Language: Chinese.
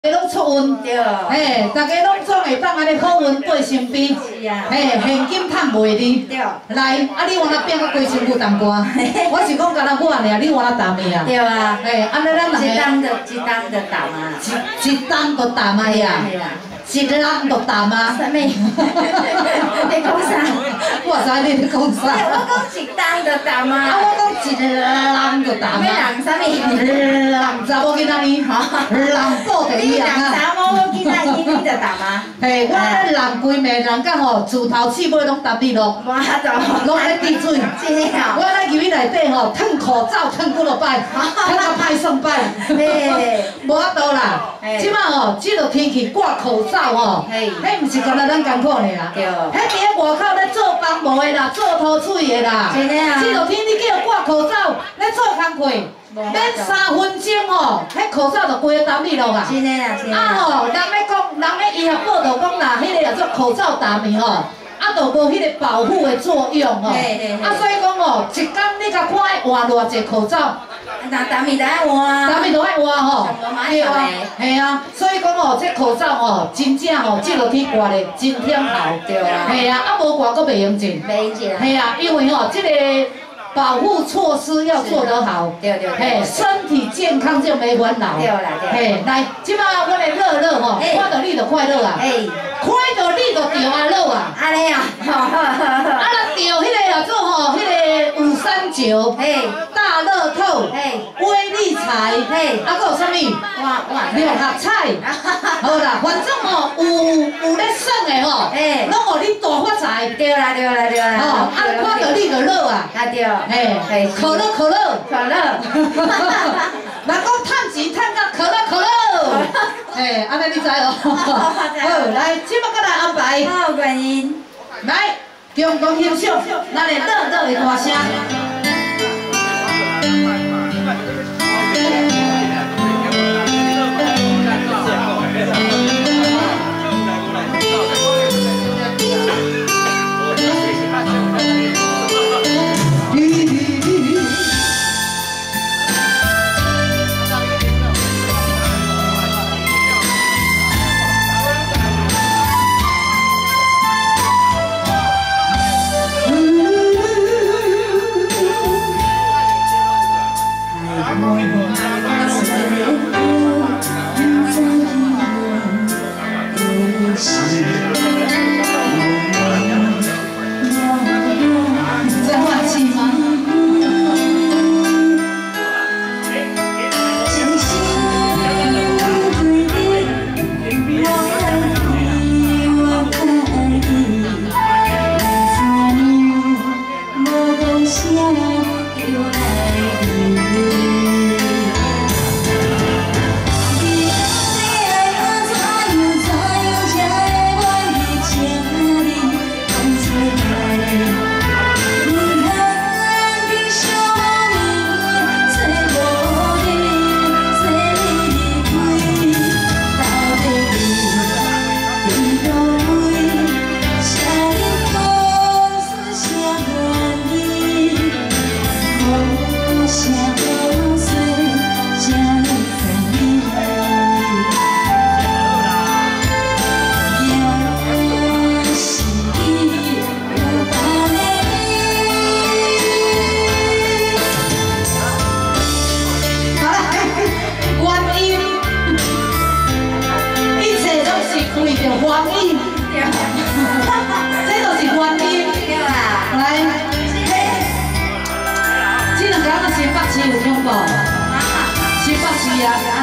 拢出运， 对， 嘿，大家拢总会当安尼好运过身边， 是啊， 嘿，现金趁袂哩。 对， 来，你往那变个规身躯淡歌，我是讲干那我尔，你往那淡的啊。 对啊， 嘿，安尼咱两个一担就淡啊， 一担就淡啊呀，一人就淡啊。 啥物？你讲啥？ 我知你咧讲啥。 我讲一担就淡啊。 啊，我讲一人就淡啊。 咩人啥物？ 人查某囡仔呢？人报第一人啊。 人查某囡仔伊就淡啊。 嘿，我咧人规暝人讲吼，自头至尾拢搭你咯，拢咧滴水。 真诶哦。 我咧入去内底吼，脱口罩脱几落摆，脱到歹算摆。嘿，无法度啦。即摆吼，即落天气挂口罩吼，迄毋是干那咱艰苦尔啊。对。迄伫咧外口咧做房务的啦，做土水的啦。真诶啊。即落天你叫挂口罩，咧做工课。免3分钟吼，迄口罩就规个澹你落啊！ 真诶啊，真诶。 啊吼，人咧讲，人咧医学报道讲啦，迄个叫做口罩澹的吼，啊，就无迄个保护的作用吼。啊，所以讲吼，一工你甲看爱换偌济口罩。 那澹咪就爱换。澹咪就爱换吼。对啊，系啊，所以讲吼，这口罩吼，真正吼，即落天挂咧真忝头。对啊。系啊，啊无挂阁袂用紧。袂用紧。系啊，因为吼，即个。保护措施要做得好，对，嘿，身体健康就没烦恼，对啦，嘿，来，即摆我来乐吼，看到你就快乐啊，看到你就着啊乐啊，安尼啊，啊，若着迄个叫做吼，迄个五三九，大乐透，威力彩，啊，搁有啥物？六合彩，好啦，反正吼有咧算的吼，拢互你大发财，对啦，吼，啊，看到你就乐啊，啊对。嘿，可乐，人讲趁钱趁到可乐，嘿，安尼你知哦？好，来，即摆搁来安排。好，原因。来，共同欣赏咱的乐的歌声。新北市有听过？新北市啊。